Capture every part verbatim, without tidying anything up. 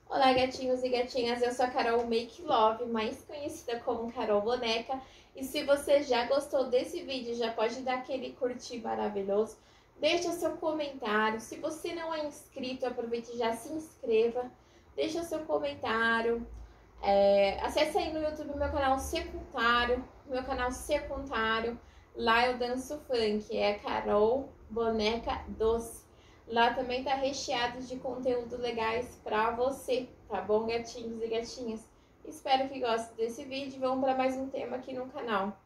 Olá, gatinhos e gatinhas, eu sou a Carol Make Love, mais conhecida como Carol Boneca. E se você já gostou desse vídeo, já pode dar aquele curtir maravilhoso. Deixa seu comentário. Se você não é inscrito, aproveite e já se inscreva. Deixa seu comentário. É, acesse aí no YouTube meu canal secundário, meu canal secundário. Lá eu danço funk, é Carol Boneca Doce. Lá também tá recheado de conteúdo legais pra você, tá bom, gatinhos e gatinhas? Espero que gostem desse vídeo. Vamos para mais um tema aqui no canal.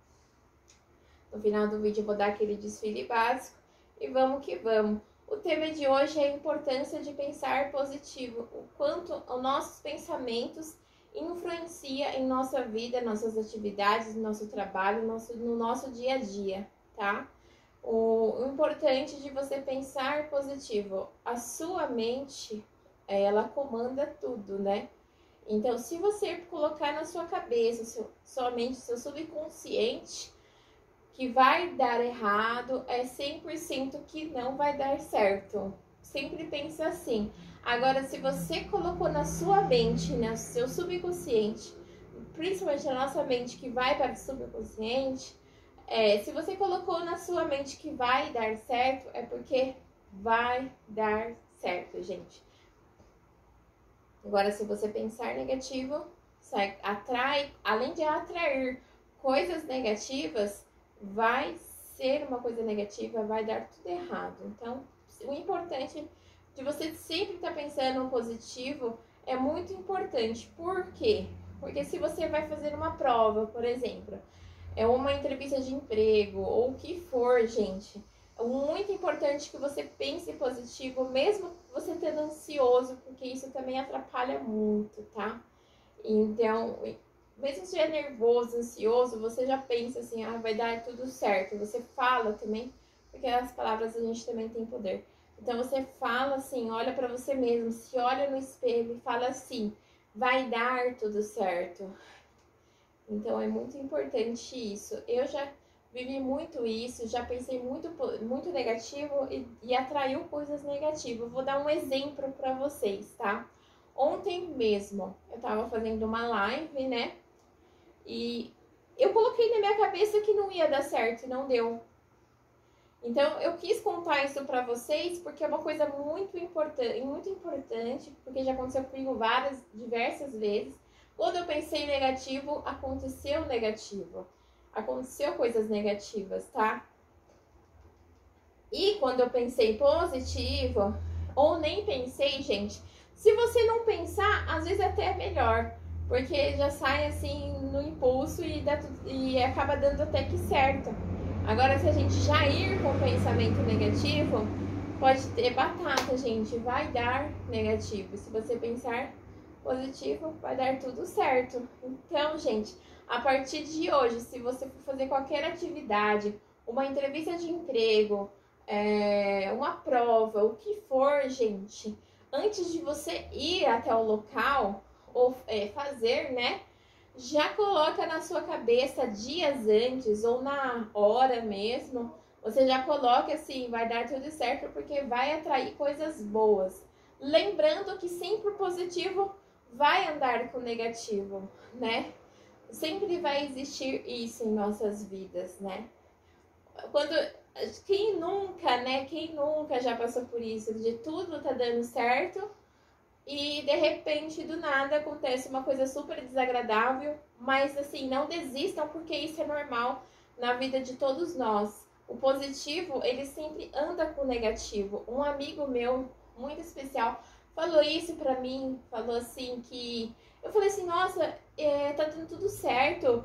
No final do vídeo eu vou dar aquele desfile básico e vamos que vamos. O tema de hoje é a importância de pensar positivo, o quanto os nossos pensamentos influenciam em nossa vida, nossas atividades, no nosso trabalho, nosso, no nosso dia a dia, tá? O importante de você pensar positivo, a sua mente, ela comanda tudo, né? Então, se você colocar na sua cabeça, seu, sua mente, seu subconsciente, que vai dar errado, é cem por cento que não vai dar certo. Sempre pensa assim. Agora, se você colocou na sua mente, no seu subconsciente, principalmente na nossa mente que vai para o subconsciente, É, se você colocou na sua mente que vai dar certo, é porque vai dar certo, gente. Agora, se você pensar negativo, sai, atrai, além de atrair coisas negativas, vai ser uma coisa negativa, vai dar tudo errado. Então, o importante de você sempre estar pensando no positivo é muito importante. Por quê? Porque se você vai fazer uma prova, por exemplo, é uma entrevista de emprego, ou o que for, gente. É muito importante que você pense positivo, mesmo você estando ansioso, porque isso também atrapalha muito, tá? Então, mesmo se estiver nervoso, ansioso, você já pensa assim, ah, vai dar tudo certo. Você fala também, porque as palavras a gente também tem poder. Então, você fala assim, olha pra você mesmo, se olha no espelho e fala assim, vai dar tudo certo. Então, é muito importante isso. Eu já vivi muito isso, já pensei muito, muito negativo e, e atraiu coisas negativas. Vou dar um exemplo para vocês, tá? Ontem mesmo, eu tava fazendo uma live, né? E eu coloquei na minha cabeça que não ia dar certo e não deu. Então, eu quis contar isso para vocês porque é uma coisa muito importante, muito importante, porque já aconteceu comigo várias, diversas vezes. Quando eu pensei negativo, aconteceu negativo. Aconteceu coisas negativas, tá? E quando eu pensei positivo, ou nem pensei, gente, se você não pensar, às vezes até é melhor. Porque já sai assim no impulso e, dá tudo, e acaba dando até que certo. Agora, se a gente já ir com pensamento negativo, pode ter batata, gente. Vai dar negativo. Se você pensar positivo, vai dar tudo certo. Então, gente, a partir de hoje, se você for fazer qualquer atividade, uma entrevista de emprego, é, uma prova, o que for, gente, antes de você ir até o local ou é, fazer, né, já coloca na sua cabeça dias antes ou na hora mesmo, você já coloca assim, vai dar tudo certo porque vai atrair coisas boas. Lembrando que sempre o positivo vai andar com o negativo, né? Sempre vai existir isso em nossas vidas, né? Quando quem nunca, né? Quem nunca já passou por isso, de tudo tá dando certo e de repente do nada acontece uma coisa super desagradável, mas assim, não desistam porque isso é normal na vida de todos nós. O positivo, ele sempre anda com o negativo. Um amigo meu muito especial falou isso pra mim, falou assim que... Eu falei assim, nossa, é, tá dando tudo certo,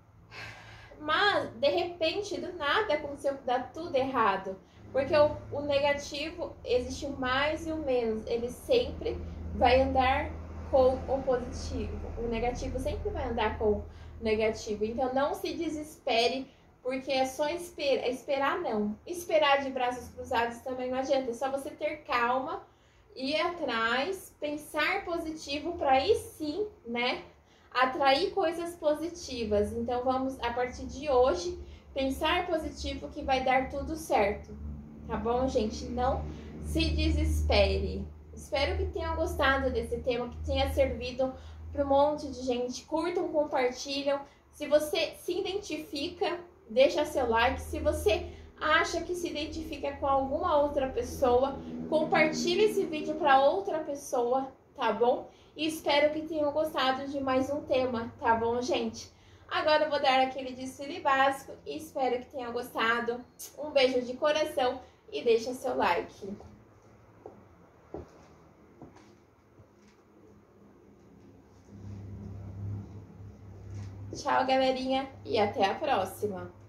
mas de repente, do nada, aconteceu que dá tudo errado. Porque o, o negativo, existe o mais e o menos, ele sempre vai andar com o positivo. O negativo sempre vai andar com o negativo. Então não se desespere, porque é só esperar, esperar não. Esperar de braços cruzados também não adianta, é só você ter calma, ir atrás, pensar positivo para aí sim, né, atrair coisas positivas. Então vamos, a partir de hoje, pensar positivo que vai dar tudo certo, tá bom, gente? Não se desespere. Espero que tenham gostado desse tema, que tenha servido para um monte de gente. Curtam, compartilham. Se você se identifica, deixa seu like. Se você acha que se identifica com alguma outra pessoa, compartilhe esse vídeo para outra pessoa, tá bom? E espero que tenham gostado de mais um tema, tá bom, gente? Agora eu vou dar aquele desfile básico e espero que tenham gostado. Um beijo de coração e deixa seu like. Tchau, galerinha, e até a próxima!